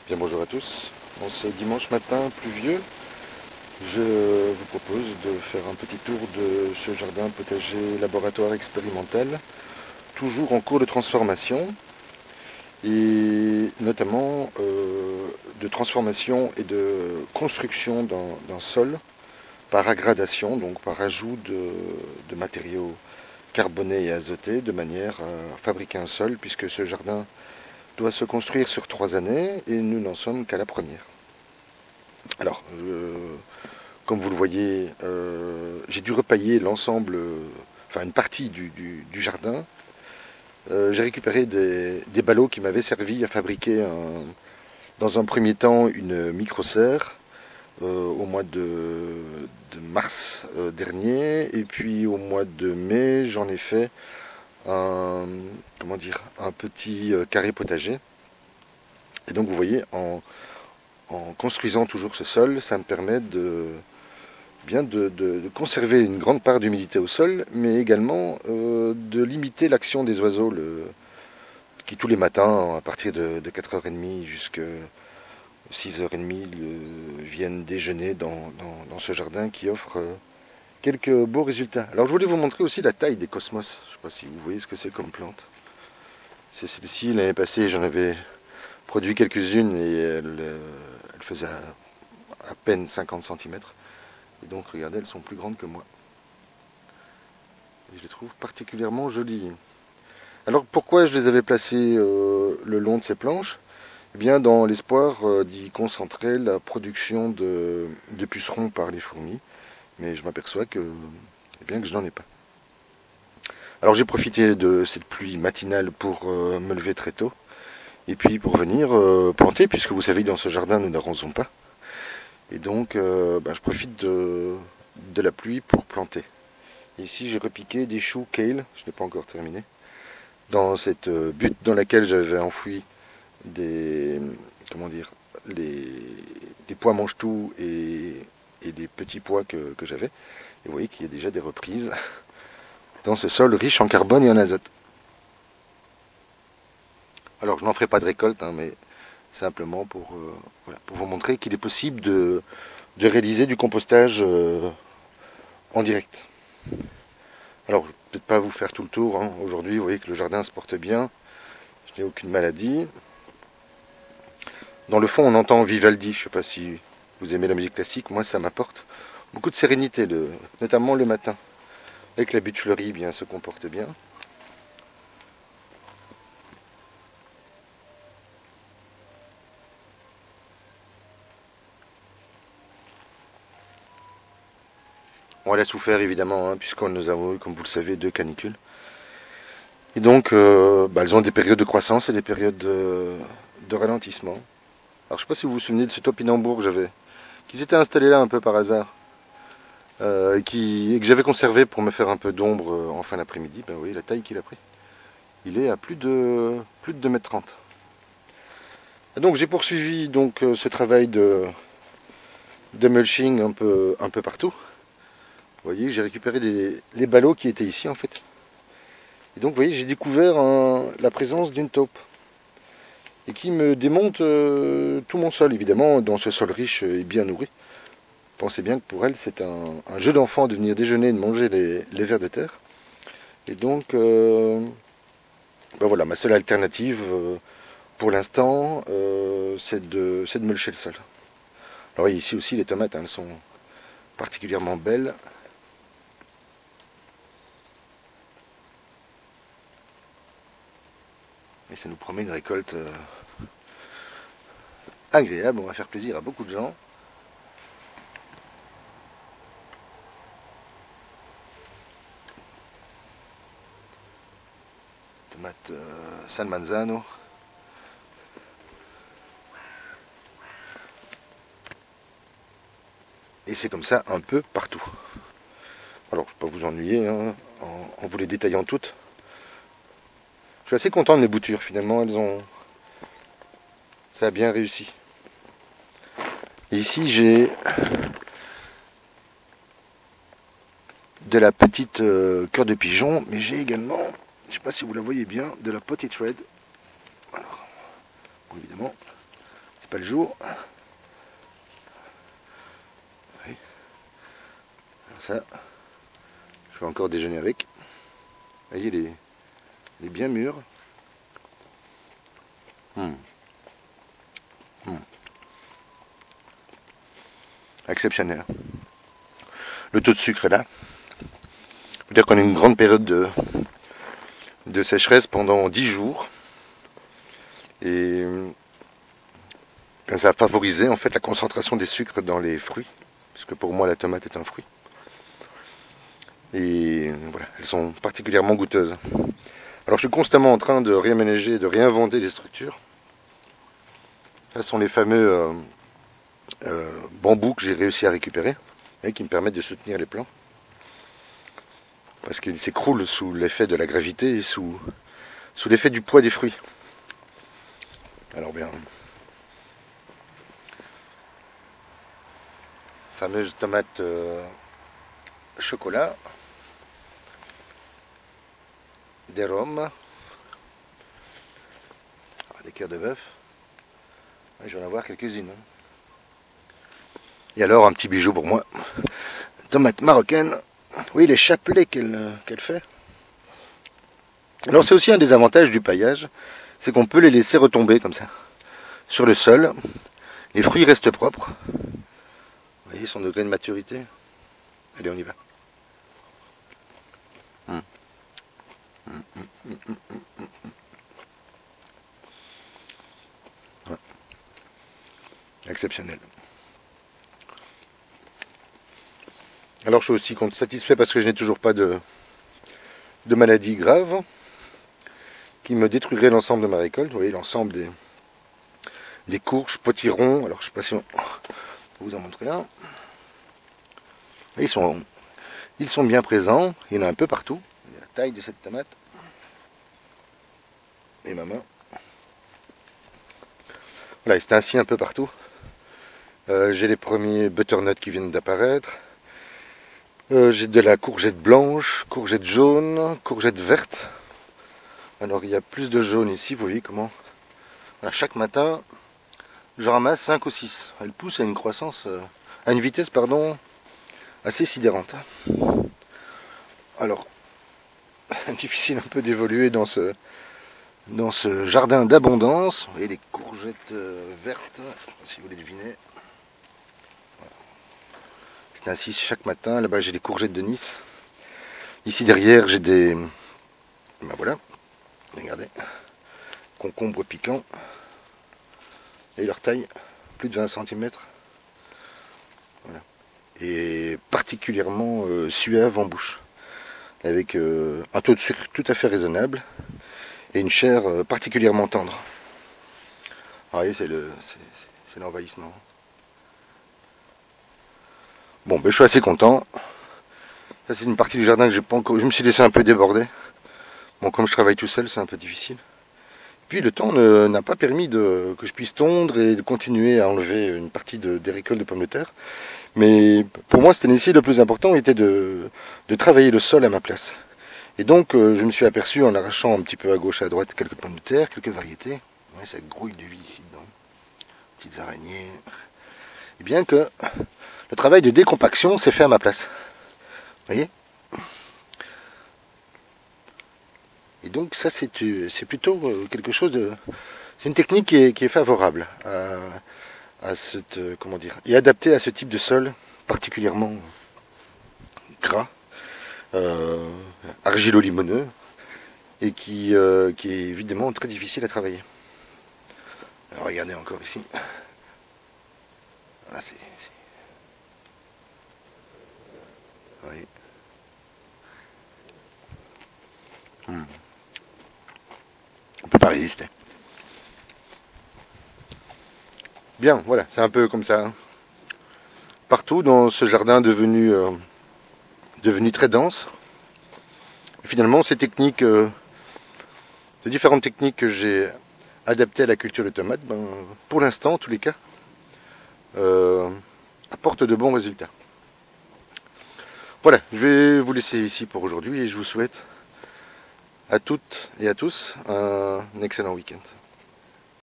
Bien, bonjour à tous. En ce dimanche matin pluvieux, je vous propose de faire un petit tour de ce jardin potager laboratoire expérimental, toujours en cours de transformation, et notamment de transformation et de construction d'un sol par aggradation, donc par ajout de matériaux carbonés et azotés, de manière à fabriquer un sol, puisque ce jardin doit se construire sur 3 années, et nous n'en sommes qu'à la première. Alors, comme vous le voyez, j'ai dû repailler l'ensemble, enfin une partie du jardin. J'ai récupéré des ballots qui m'avaient servi à fabriquer dans un premier temps une micro-serre au mois de mars dernier. Et puis au mois de mai, j'en ai fait comment dire, un petit carré potager. Et donc vous voyez, en construisant toujours ce sol, ça me permet de conserver une grande part d'humidité au sol, mais également de limiter l'action des oiseaux qui tous les matins, à partir de 4h30 jusqu'à 6h30, viennent déjeuner dans ce jardin qui offre quelques beaux résultats. Alors je voulais vous montrer aussi la taille des cosmos. Je ne sais pas si vous voyez ce que c'est comme plante. C'est celle-ci, l'année passée j'en avais produit quelques-unes et elle faisait à peine 50 cm. Et donc regardez, elles sont plus grandes que moi. Et je les trouve particulièrement jolies. Alors pourquoi je les avais placées le long de ces planches? Eh bien dans l'espoir d'y concentrer la production de pucerons par les fourmis. Mais je m'aperçois que je n'en ai pas. Alors j'ai profité de cette pluie matinale pour me lever très tôt. Et puis pour venir planter, puisque vous savez que dans ce jardin nous n'arrosons pas. Et donc je profite de la pluie pour planter. Ici j'ai repiqué des choux kale, je n'ai pas encore terminé, dans cette butte dans laquelle j'avais enfoui des, comment dire, des pois mange-tout et des petits pois que j'avais. Et vous voyez qu'il y a déjà des reprises dans ce sol riche en carbone et en azote. Alors je n'en ferai pas de récolte, hein, mais simplement voilà, pour vous montrer qu'il est possible de réaliser du compostage en direct. Alors je ne vais peut-être pas vous faire tout le tour, hein. Aujourd'hui vous voyez que le jardin se porte bien, je n'ai aucune maladie. Dans le fond on entend Vivaldi, je ne sais pas si vous aimez la musique classique, moi ça m'apporte beaucoup de sérénité, notamment le matin. Avec la butte fleurie, bien, se comporte bien. Bon, elle a souffert évidemment, hein, puisqu'on nous avons eu, comme vous le savez, 2 canicules. Et donc, elles ont des périodes de croissance et des périodes de ralentissement. Alors, je ne sais pas si vous vous souvenez de ce topinambour qui s'était installé là un peu par hasard, et que j'avais conservé pour me faire un peu d'ombre en fin d'après-midi. Ben oui, la taille qu'il a pris. Il est à plus de 2,30 m. Et donc, j'ai poursuivi donc ce travail de mulching un peu partout. Vous voyez, j'ai récupéré les ballots qui étaient ici en fait. Et donc, vous voyez, j'ai découvert la présence d'une taupe. Et qui me démonte tout mon sol. Évidemment, dans ce sol riche et bien nourri. Pensez bien que pour elle, c'est un jeu d'enfant de venir déjeuner et de manger les vers de terre. Et donc, voilà, ma seule alternative pour l'instant, c'est de mulcher le sol. Alors, voyez, ici aussi, les tomates, hein, elles sont particulièrement belles. Et ça nous promet une récolte agréable, on va faire plaisir à beaucoup de gens. Tomate San Manzano. Et c'est comme ça un peu partout. Alors je ne vais pas vous ennuyer hein, en vous les détaillant toutes. Je suis assez content de mes boutures finalement, ça a bien réussi. Et ici j'ai de la petite cœur de pigeon, mais j'ai également, je ne sais pas si vous la voyez bien, de la potted red. Alors, bon, évidemment, c'est pas le jour. Oui. Alors ça, je vais encore déjeuner avec. Vous voyez, il est bien mûr. Exceptionnel. Le taux de sucre est là. On peut dire qu'on a une grande période de sécheresse pendant 10 jours. Et ça a favorisé en fait la concentration des sucres dans les fruits. Puisque pour moi la tomate est un fruit. Et voilà, elles sont particulièrement goûteuses. Alors je suis constamment en train de réaménager, de réinventer les structures. Ce sont les fameux bambous que j'ai réussi à récupérer et qui me permettent de soutenir les plants. Parce qu'ils s'écroulent sous l'effet de la gravité et sous l'effet du poids des fruits. Alors bien, fameuse tomate chocolat, des rhums, des cœurs de bœuf. Je vais en avoir quelques-unes. Et alors un petit bijou pour moi, tomate marocaine. Oui, les chapelets qu'elle fait. Alors c'est aussi un des avantages du paillage, c'est qu'on peut les laisser retomber comme ça, sur le sol. Les fruits restent propres. Vous voyez son degré de maturité. Allez, on y va. Ouais. Exceptionnel. Alors je suis aussi satisfait parce que je n'ai toujours pas de maladie grave qui me détruirait l'ensemble de ma récolte. Vous voyez l'ensemble des courges, potirons. Alors je ne sais pas si on peut vous en montrer un. Ils sont bien présents. Il y en a un peu partout. Il y a la taille de cette tomate. Et ma main. Voilà, c'est ainsi un peu partout. J'ai les premiers butternuts qui viennent d'apparaître. J'ai de la courgette blanche, courgette jaune, courgette verte. Alors il y a plus de jaune ici, vous voyez comment. Voilà, chaque matin, je ramasse 5 ou 6. Elle pousse à une croissance, à une vitesse, pardon, assez sidérante. Alors, difficile un peu d'évoluer dans ce jardin d'abondance. Vous voyez les courgettes vertes, je ne sais pas si vous les devinez. C'est ainsi chaque matin. Là-bas j'ai les courgettes de Nice. Ici derrière j'ai des... Ben voilà, regardez. Concombres piquants. Et leur taille, plus de 20 cm. Voilà. Et particulièrement suave en bouche. Avec un taux de sucre tout à fait raisonnable. Et une chair particulièrement tendre. Vous voyez, c'est l'envahissement. Bon, ben, je suis assez content. Ça, c'est une partie du jardin que j'ai pas encore. Je me suis laissé un peu déborder. Bon, comme je travaille tout seul, c'est un peu difficile. Puis le temps n'a pas permis que je puisse tondre et de continuer à enlever une partie des récoltes de pommes de terre. Mais pour moi, c'était ici le plus important était de travailler le sol à ma place. Et donc, je me suis aperçu en arrachant un petit peu à gauche et à droite quelques pommes de terre, quelques variétés. Ouais, ça grouille de vie ici dedans. Petites araignées. Et bien que le travail de décompaction s'est fait à ma place. Vous voyez? Et donc ça c'est plutôt quelque chose de... C'est une technique qui est favorable à cette... comment dire? Et adaptée à ce type de sol particulièrement gras, argilo-limoneux, et qui est évidemment très difficile à travailler. Alors regardez encore ici. Voilà, oui. On peut pas résister. Bien, voilà, c'est un peu comme ça. Partout dans ce jardin devenu très dense. Et finalement, ces techniques, ces différentes techniques que j'ai adaptées à la culture de tomates, ben, pour l'instant, en tous les cas, apportent de bons résultats. Voilà, je vais vous laisser ici pour aujourd'hui et je vous souhaite à toutes et à tous un excellent week-end.